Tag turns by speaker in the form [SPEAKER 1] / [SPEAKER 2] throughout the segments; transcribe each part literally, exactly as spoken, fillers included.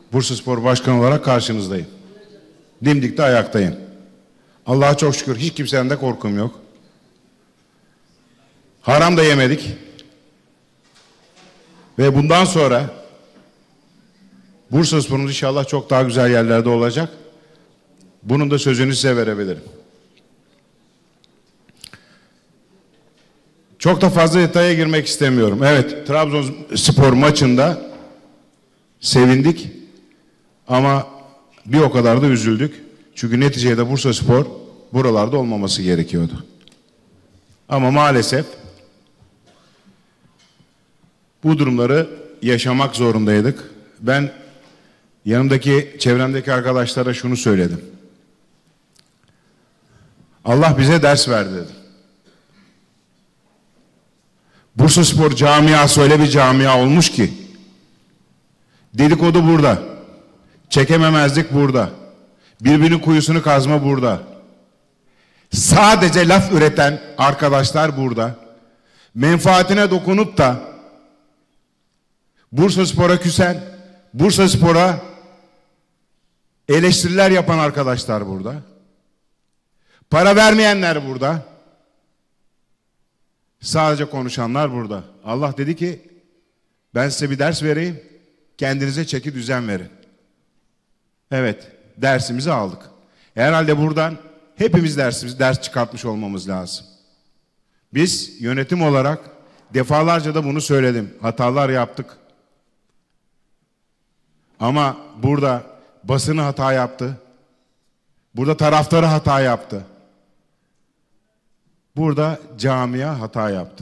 [SPEAKER 1] Bursaspor Başkanı olarak karşınızdayım. Dimdik de ayaktayım. Allah'a çok şükür hiç kimsenin de korkum yok. Haram da yemedik. Ve bundan sonra Bursaspor'un inşallah çok daha güzel yerlerde olacak. Bunun da sözünü size verebilirim. Çok da fazla detaya girmek istemiyorum. Evet, Trabzonspor maçında sevindik ama bir o kadar da üzüldük. Çünkü neticede Bursaspor buralarda olmaması gerekiyordu. Ama maalesef bu durumları yaşamak zorundaydık. Ben yanımdaki, çevremdeki arkadaşlara şunu söyledim. Allah bize ders verdi dedim. Bursaspor camiası öyle bir camia olmuş ki dedikodu burada, çekememezlik burada, birbirinin kuyusunu kazma burada, sadece laf üreten arkadaşlar burada, menfaatine dokunup da Bursaspor'a küsen, Bursaspor'a eleştiriler yapan arkadaşlar burada, para vermeyenler burada, sadece konuşanlar burada. Allah dedi ki ben size bir ders vereyim, kendinize çeki düzen verin. Evet, dersimizi aldık. Herhalde buradan hepimiz dersimiz ders çıkartmış olmamız lazım. Biz yönetim olarak defalarca da bunu söyledim. Hatalar yaptık. Ama burada basını hata yaptı. Burada taraftarı hata yaptı. Burada camia hata yaptı.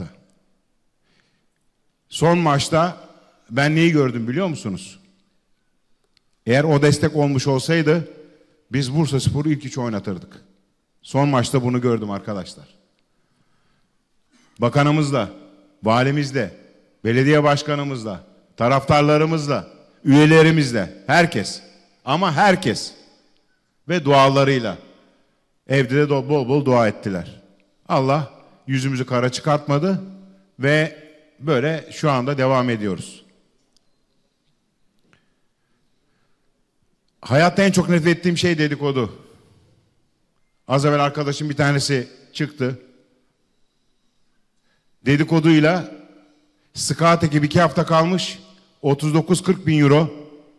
[SPEAKER 1] Son maçta ben neyi gördüm biliyor musunuz? Eğer o destek olmuş olsaydı biz Bursaspor'u ilk üç oynatırdık. Son maçta bunu gördüm arkadaşlar. Bakanımızla, valimizle, belediye başkanımızla, taraftarlarımızla, üyelerimizle, herkes. Ama herkes. Ve dualarıyla. Evde de bol bol dua ettiler. Allah yüzümüzü kara çıkartmadı ve böyle şu anda devam ediyoruz. Hayatta en çok nefret ettiğim şey dedikodu. Az evvel arkadaşım bir tanesi çıktı. Dedikoduyla Scout ekibi iki hafta kalmış. otuz dokuz kırk bin euro.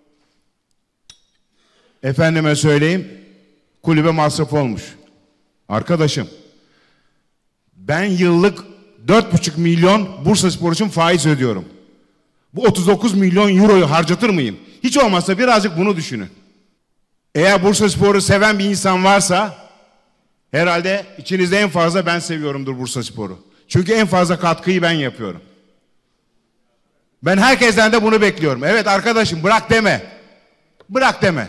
[SPEAKER 1] Efendime söyleyeyim, kulübe masraf olmuş. Arkadaşım, ben yıllık dört buçuk milyon Bursaspor için faiz ödüyorum. Bu otuz dokuz milyon euroyu harcatır mıyım? Hiç olmazsa birazcık bunu düşünün. Eğer Bursaspor'u seven bir insan varsa herhalde içinizde en fazla ben seviyorumdur Bursaspor'u. Çünkü en fazla katkıyı ben yapıyorum. Ben herkesten de bunu bekliyorum. Evet arkadaşım, bırak deme. Bırak deme.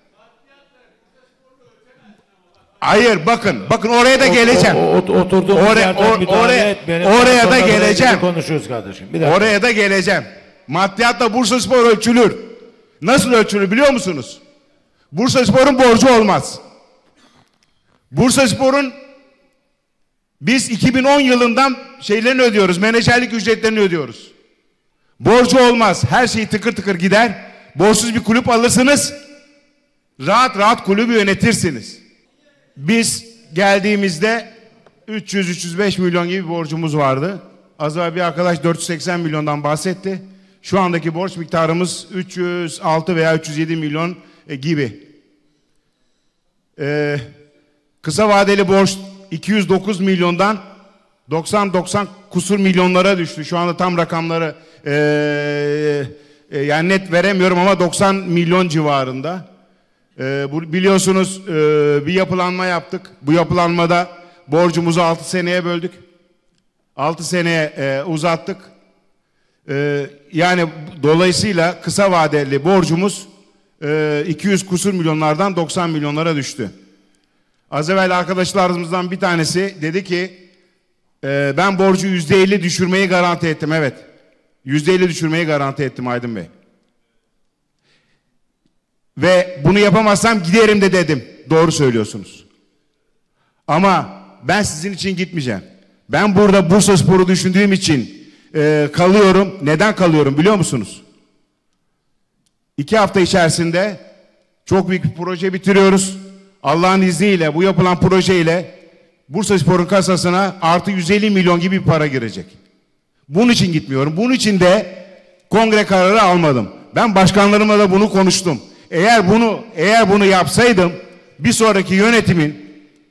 [SPEAKER 1] Hayır, bakın, bakın oraya da geleceğim.
[SPEAKER 2] Oturduğumuz
[SPEAKER 1] oraya, or, oraya,
[SPEAKER 2] et,
[SPEAKER 1] oraya da geleceğim.
[SPEAKER 2] Konuşuyoruz kardeşim.
[SPEAKER 1] Oraya da geleceğim. Maddiyatla Bursaspor ölçülür. Nasıl ölçülür biliyor musunuz? Bursaspor'un borcu olmaz. Bursaspor'un biz iki bin on yılından şeylerini ödüyoruz, menajerlik ücretlerini ödüyoruz. Borcu olmaz. Her şey tıkır tıkır gider. Borçsuz bir kulüp alırsınız. Rahat rahat kulübü yönetirsiniz. Biz geldiğimizde üç yüz üç yüz beş milyon gibi bir borcumuz vardı. Az evvel bir arkadaş dört yüz seksen milyondan bahsetti. Şu andaki borç miktarımız üç yüz altı veya üç yüz yedi milyon e, gibi. Ee, kısa vadeli borç iki yüz dokuz milyondan doksan doksan kusur milyonlara düştü. Şu anda tam rakamları e, e, yani net veremiyorum ama doksan milyon civarında. Ee, bu, biliyorsunuz e, bir yapılanma yaptık. Bu yapılanmada borcumuzu altı seneye böldük. altı seneye e, uzattık. E, yani dolayısıyla kısa vadeli borcumuz e, iki yüz kusur milyonlardan doksan milyonlara düştü. Az evvel arkadaşlarımızdan bir tanesi dedi ki e, ben borcu yüzde elli düşürmeyi garanti ettim. Evet, yüzde elli düşürmeyi garanti ettim Aydın Bey. Ve bunu yapamazsam giderim de dedim. Doğru söylüyorsunuz. Ama ben sizin için gitmeyeceğim. Ben burada Bursaspor'u düşündüğüm için e, kalıyorum. Neden kalıyorum biliyor musunuz? İki hafta içerisinde çok büyük bir proje bitiriyoruz. Allah'ın izniyle bu yapılan projeyle Bursaspor'un kasasına artı yüz elli milyon gibi bir para girecek. Bunun için gitmiyorum. Bunun için de kongre kararı almadım. Ben başkanlarımla da bunu konuştum. Eğer bunu eğer bunu yapsaydım bir sonraki yönetimin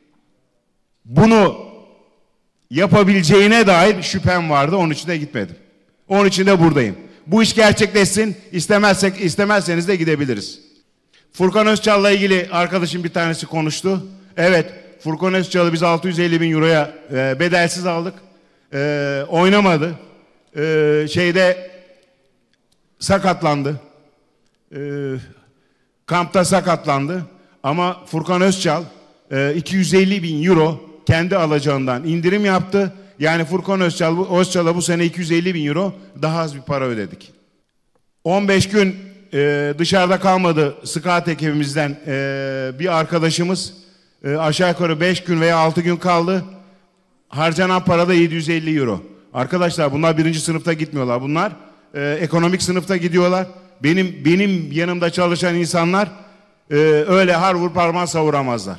[SPEAKER 1] bunu yapabileceğine dair şüphem vardı. Onun için de gitmedim. Onun için de buradayım. Bu iş gerçekleşsin. İstemezsek istemezseniz de gidebiliriz. Furkan Özçal'la ilgili arkadaşım bir tanesi konuştu. Evet, Furkan Özçal'ı biz altı yüz elli bin euroya e, bedelsiz aldık. E, oynamadı. E, şeyde sakatlandı. E, kampta sakatlandı. Ama Furkan Özçal e, iki yüz elli bin euro kendi alacağından indirim yaptı. Yani Furkan Özçal, Özçal'a bu sene iki yüz elli bin euro daha az bir para ödedik. on beş gün e, dışarıda kalmadı scout ekibimizden e, bir arkadaşımız. E, aşağı yukarı beş gün veya altı gün kaldı. Harcanan para da yedi yüz elli euro. Arkadaşlar bunlar birinci sınıfta gitmiyorlar. Bunlar e, ekonomik sınıfta gidiyorlar. Benim benim yanımda çalışan insanlar e, öyle har vur parmağı savuramazlar.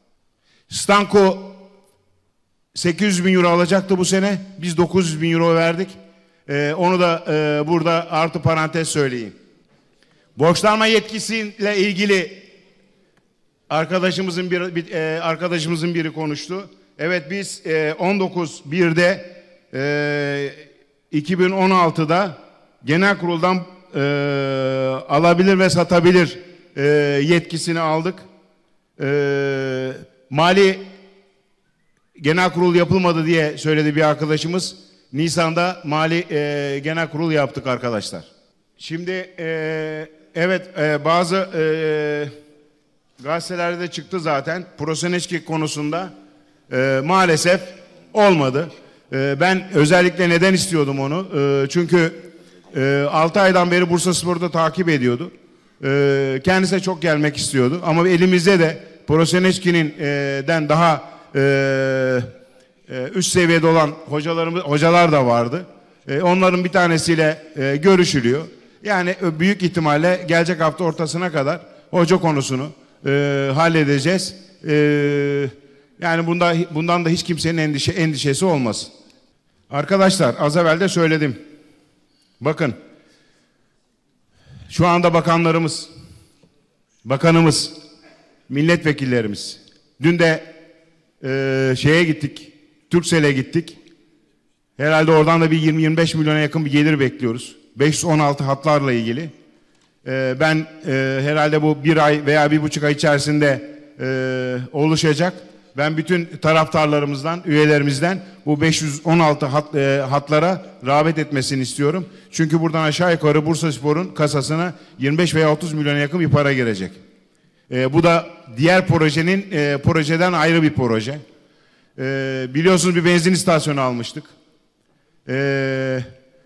[SPEAKER 1] Stanko sekiz yüz bin euro alacaktı bu sene. Biz dokuz yüz bin euro verdik. Ee, onu da e, burada artı parantez söyleyeyim. Borçlanma yetkisiyle ilgili arkadaşımızın bir, bir e, arkadaşımızın biri konuştu. Evet biz e, on dokuz birde e, iki bin on altıda genel kuruldan e, alabilir ve satabilir e, yetkisini aldık. E, mali genel kurul yapılmadı diye söyledi bir arkadaşımız. Nisan'da mali e, genel kurul yaptık arkadaşlar. Şimdi e, evet e, bazı e, gazetelerde de çıktı zaten. Proseneçki konusunda e, maalesef olmadı. E, ben özellikle neden istiyordum onu? E, çünkü e, altı aydan beri Bursaspor'da takip ediyordu. E, kendisine çok gelmek istiyordu. Ama elimizde de Proseneçki'nin e, den daha Ee, e, üst seviyede olan hocalarımız, hocalar da vardı. E, onların bir tanesiyle e, görüşülüyor. Yani e, büyük ihtimalle gelecek hafta ortasına kadar hoca konusunu e, halledeceğiz. E, yani bunda, bundan da hiç kimsenin endişe, endişesi olmasın. Arkadaşlar az evvel de söyledim. Bakın şu anda bakanlarımız, bakanımız, milletvekillerimiz, dün de Ee, şeye gittik, Turkcell'e gittik. Herhalde oradan da bir yirmi yirmi beş milyona yakın bir gelir bekliyoruz. beş yüz on altı hatlarla ilgili. Ee, ben e, herhalde bu bir ay veya bir buçuk ay içerisinde e, oluşacak. Ben bütün taraftarlarımızdan, üyelerimizden bu beş yüz on altı hat, e, hatlara rağbet etmesini istiyorum. Çünkü buradan aşağı yukarı Bursaspor'un kasasına yirmi beş veya otuz milyona yakın bir para girecek. E, bu da diğer projenin e, projeden ayrı bir proje. E, biliyorsunuz bir benzin istasyonu almıştık. E,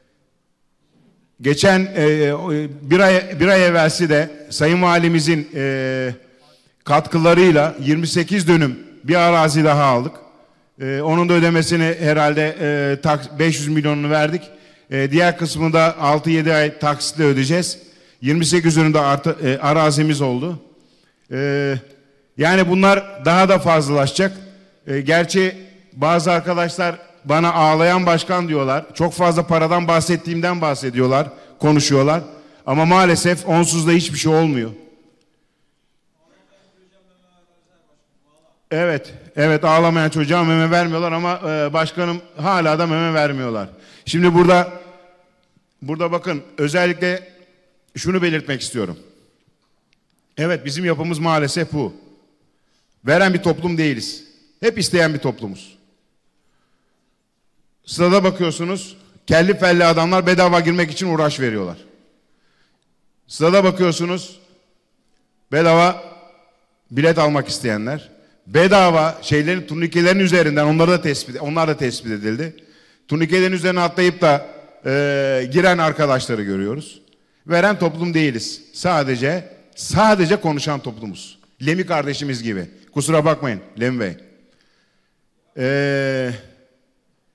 [SPEAKER 1] geçen e, bir ay bir ay evvelsi de Sayın Valimizin e, katkılarıyla yirmi sekiz dönüm bir arazi daha aldık. E, onun da ödemesini herhalde e, beş yüz milyonunu verdik. E, diğer kısmını da altı yedi ay taksitle ödeyeceğiz. yirmi sekiz dönümde artı, e, arazimiz oldu. Ee, yani bunlar daha da fazlalaşacak. Ee, gerçi bazı arkadaşlar bana ağlayan başkan diyorlar. Çok fazla paradan bahsettiğimden bahsediyorlar, konuşuyorlar. Ama maalesef onsuz da hiçbir şey olmuyor. Evet, evet ağlamayan çocuğa meme vermiyorlar ama e, başkanım hala da meme vermiyorlar. Şimdi burada, burada bakın özellikle şunu belirtmek istiyorum. Evet bizim yapımız maalesef bu. Veren bir toplum değiliz. Hep isteyen bir toplumuz. Sırada bakıyorsunuz kelli felli adamlar bedava girmek için uğraş veriyorlar. Sırada bakıyorsunuz bedava bilet almak isteyenler. Bedava şeylerin turnikelerin üzerinden onları da tespit, onlar da tespit edildi. Turnikelerin üzerine atlayıp da e, giren arkadaşları görüyoruz. Veren toplum değiliz. Sadece Sadece konuşan toplumuz. Lemi kardeşimiz gibi. Kusura bakmayın Lemi Bey. Ee,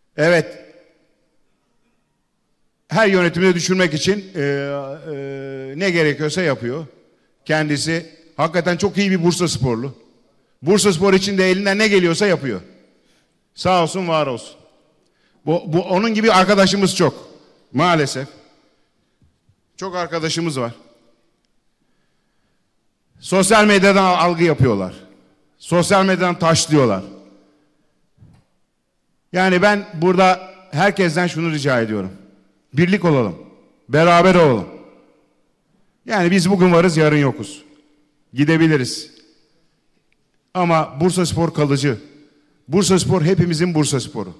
[SPEAKER 1] evet. Her yönetimi düşürmek için e, e, ne gerekiyorsa yapıyor. Kendisi hakikaten çok iyi bir Bursasporlu. Bursaspor için de elinden ne geliyorsa yapıyor. Sağ olsun, var olsun. Bu, bu onun gibi arkadaşımız çok. Maalesef. Çok arkadaşımız var. Sosyal medyadan algı yapıyorlar. Sosyal medyadan taşlıyorlar. Yani ben burada herkesten şunu rica ediyorum. Birlik olalım. Beraber olalım. Yani biz bugün varız, yarın yokuz. Gidebiliriz. Ama Bursaspor kalıcı. Bursaspor hepimizin Bursasporu.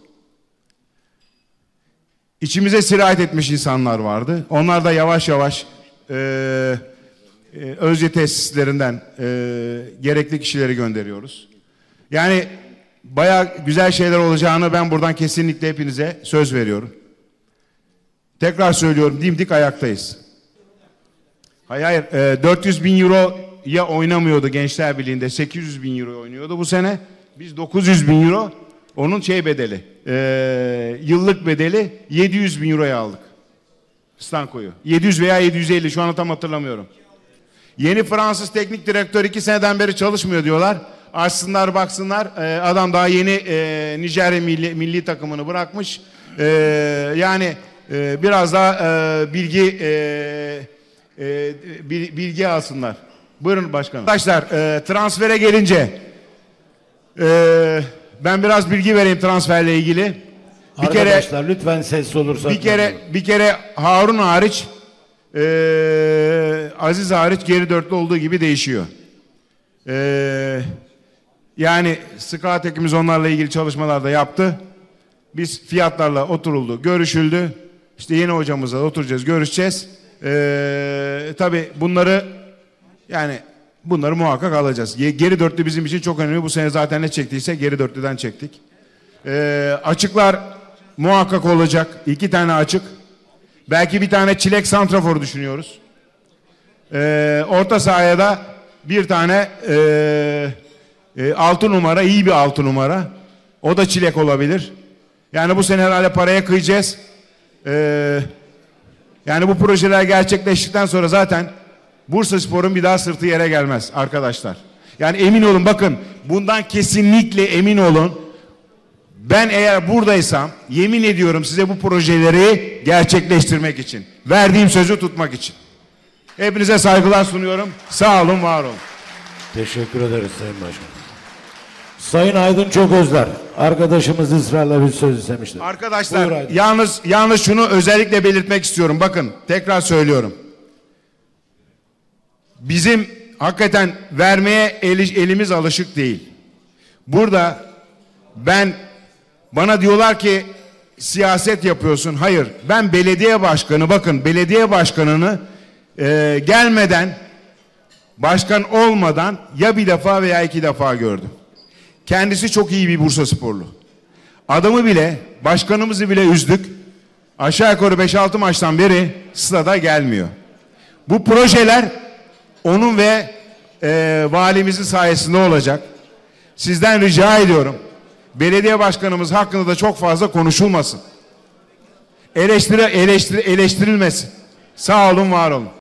[SPEAKER 1] İçimize sirayet etmiş insanlar vardı. Onlar da yavaş yavaş e, e, Özye tesislerinden e, gerekli kişileri gönderiyoruz. Yani bayağı güzel şeyler olacağını ben buradan kesinlikle hepinize söz veriyorum. Tekrar söylüyorum, dimdik ayaktayız. Hayır hayır, e, dört yüz bin euroya oynamıyordu Gençler Birliği'nde, sekiz yüz bin euro oynuyordu bu sene. Biz dokuz yüz bin euro, onun şey bedeli, e, yıllık bedeli yedi yüz bin euroya aldık. Stanko'yu. yedi yüz veya yedi yüz elli, şu an tam hatırlamıyorum. Yeni Fransız teknik direktör iki seneden beri çalışmıyor diyorlar. Açsınlar baksınlar, e, adam daha yeni e, Nijerya milli, milli takımını bırakmış. E, yani e, biraz daha e, bilgi e, e, bilgi alsınlar. Buyurun başkanım. Arkadaşlar e, transfere gelince e, ben biraz bilgi vereyim transferle ilgili. Bir
[SPEAKER 2] Arkadaşlar
[SPEAKER 1] kere,
[SPEAKER 2] lütfen sessiz olursak.
[SPEAKER 1] Bir kere bir kere Harun hariç, e, Aziz hariç geri dörtlü olduğu gibi değişiyor. E, yani scout ekibimiz onlarla ilgili çalışmalar da yaptı. Biz fiyatlarla oturuldu, görüşüldü. İşte yeni hocamızla oturacağız, görüşeceğiz. Ee, tabii bunları yani bunları muhakkak alacağız. Geri dörtlü bizim için çok önemli. Bu sene zaten ne çektiyse geri dörtlüden çektik. Ee, açıklar muhakkak olacak. İki tane açık. Belki bir tane çilek santrafor düşünüyoruz. Ee, orta sahaya da bir tane e, e, altı numara, iyi bir altı numara. O da çilek olabilir. Yani bu sene herhalde paraya kıyacağız. Ee, yani bu projeler gerçekleştikten sonra zaten Bursaspor'un bir daha sırtı yere gelmez arkadaşlar. Yani emin olun, bakın bundan kesinlikle emin olun. Ben eğer buradaysam yemin ediyorum size bu projeleri gerçekleştirmek için. Verdiğim sözü tutmak için. Hepinize saygılar sunuyorum. Sağ olun, var olun.
[SPEAKER 2] Teşekkür ederiz Sayın Başkan. Sayın Aydın Çok Özler, arkadaşımız ısrarla bir söz istemiştir.
[SPEAKER 1] Arkadaşlar yalnız yalnız şunu özellikle belirtmek istiyorum. Bakın tekrar söylüyorum. Bizim hakikaten vermeye el, elimiz alışık değil. Burada ben bana diyorlar ki siyaset yapıyorsun. Hayır, ben belediye başkanı, bakın belediye başkanını e, gelmeden, başkan olmadan ya bir defa veya iki defa gördüm. Kendisi çok iyi bir Bursasporlu. Adamı bile, başkanımızı bile üzdük. Aşağı yukarı beş altı maçtan beri stada gelmiyor. Bu projeler onun ve e, valimizin sayesinde olacak. Sizden rica ediyorum. Belediye başkanımız hakkında da çok fazla konuşulmasın. Eleştiri, eleştiri, eleştirilmesin. Sağ olun, var olun.